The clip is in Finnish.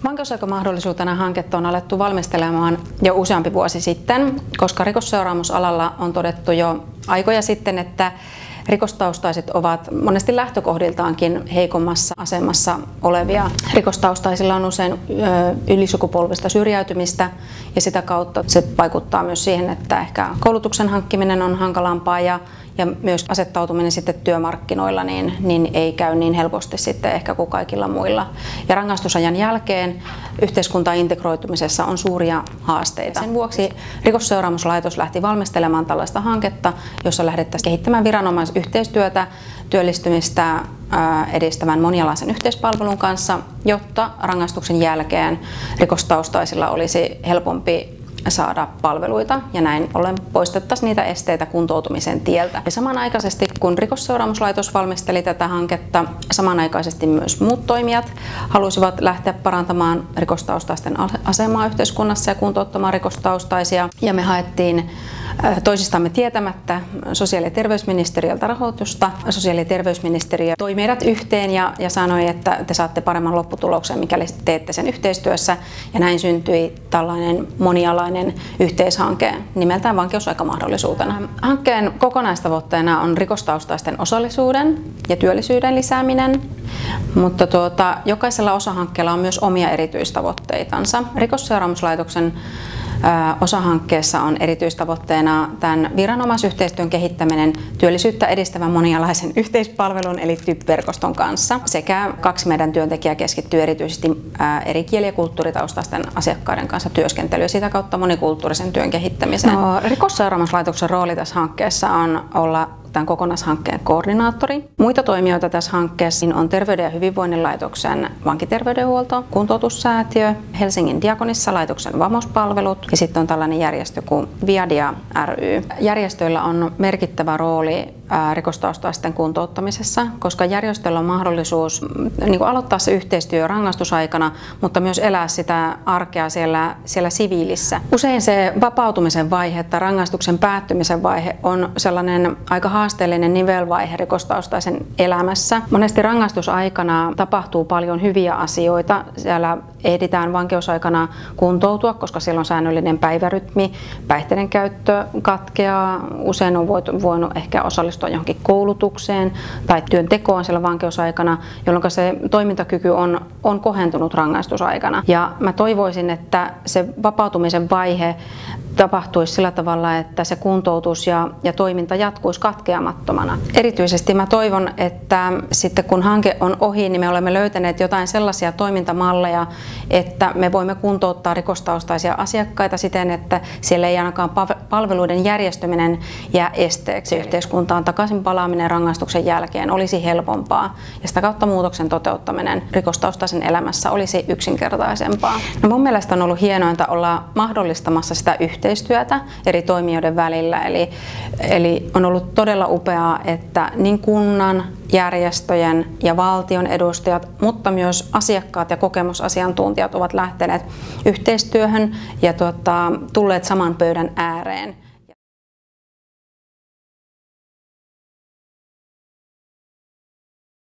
Vankeusaikamahdollisuutena hanketta on alettu valmistelemaan jo useampi vuosi sitten, koska rikosseuraamusalalla on todettu jo aikoja sitten, että rikostaustaiset ovat monesti lähtökohdiltaankin heikommassa asemassa olevia. Rikostaustaisilla on usein ylisukupolvista syrjäytymistä ja sitä kautta se vaikuttaa myös siihen, että ehkä koulutuksen hankkiminen on hankalampaa ja myös asettautuminen sitten työmarkkinoilla niin ei käy niin helposti sitten ehkä kuin kaikilla muilla. Ja rangaistusajan jälkeen yhteiskuntaan integroitumisessa on suuria haasteita. Sen vuoksi Rikosseuraamuslaitos lähti valmistelemaan tällaista hanketta, jossa lähdettäisiin kehittämään viranomaisyhteistyötä työllistymistä edistävän monialaisen yhteispalvelun kanssa, jotta rangaistuksen jälkeen rikostaustaisilla olisi helpompi saada palveluita ja näin ollen poistettaisiin niitä esteitä kuntoutumisen tieltä. Ja samanaikaisesti kun Rikosseuraamuslaitos valmisteli tätä hanketta, samanaikaisesti myös muut toimijat halusivat lähteä parantamaan rikostaustaisten asemaa yhteiskunnassa ja kuntouttamaan rikostaustaisia. Ja me haettiin toisistamme tietämättä sosiaali- ja terveysministeriöltä rahoitusta. Sosiaali- ja terveysministeriö toi meidät yhteen ja sanoi, että te saatte paremman lopputuloksen, mikäli teette sen yhteistyössä. Ja näin syntyi tällainen monialainen yhteishanke nimeltään Vankeusaikamahdollisuutena. Hankkeen kokonaistavoitteena on rikostaustaisten osallisuuden ja työllisyyden lisääminen, mutta jokaisella osahankkeella on myös omia erityistavoitteitansa. Rikosseuraamuslaitoksen osahankkeessa on erityistavoitteena tämän viranomaisyhteistyön kehittäminen työllisyyttä edistävän monialaisen yhteispalvelun eli TYP-verkoston kanssa. Sekä 2 meidän työntekijää keskittyy erityisesti eri kieli- ja kulttuuritaustaisten asiakkaiden kanssa työskentelyyn ja sitä kautta monikulttuurisen työn kehittämiseen. Rikosseuraamuslaitoksen rooli tässä hankkeessa on olla tämän kokonaishankkeen koordinaattori. Muita toimijoita tässä hankkeessa on Terveyden ja hyvinvoinnin laitoksen vankiterveydenhuolto, kuntoutussäätiö, Helsingin Diakonissalaitoksen Vamos-palvelut ja sitten on tällainen järjestö kuin Viadia ry. Järjestöillä on merkittävä rooli rikostaustaisten kuntouttamisessa, koska järjestöllä on mahdollisuus aloittaa se yhteistyö rangaistusaikana, mutta myös elää sitä arkea siellä siviilissä. Usein se vapautumisen vaihe tai rangaistuksen päättymisen vaihe on sellainen aika haasteellinen nivelvaihe rikostaustaisen elämässä. Monesti rangaistusaikana tapahtuu paljon hyviä asioita. Siellä ehditään vankeusaikana kuntoutua, koska siellä on säännöllinen päivärytmi, päihteiden käyttö katkeaa, usein on voinut ehkä osallistua johonkin koulutukseen tai työntekoon siellä vankeusaikana, jolloin se toimintakyky on kohentunut rangaistusaikana. Ja mä toivoisin, että se vapautumisen vaihe tapahtuisi sillä tavalla, että se kuntoutus ja toiminta jatkuisi katkeamattomana. Erityisesti mä toivon, että sitten kun hanke on ohi, niin me olemme löytäneet jotain sellaisia toimintamalleja, että me voimme kuntouttaa rikostaustaisia asiakkaita siten, että siellä ei ainakaan palveluiden järjestäminen jää esteeksi. Yhteiskuntaan takaisin palaaminen rangaistuksen jälkeen olisi helpompaa ja sitä kautta muutoksen toteuttaminen rikostaustaisen elämässä olisi yksinkertaisempaa. No mun mielestä on ollut hienointa olla mahdollistamassa sitä yhteistyötä eri toimijoiden välillä. Eli on ollut todella upeaa, että niin kunnan, järjestöjen ja valtion edustajat, mutta myös asiakkaat ja kokemusasiantuntijat ovat lähteneet yhteistyöhön ja tulleet saman pöydän ääreen.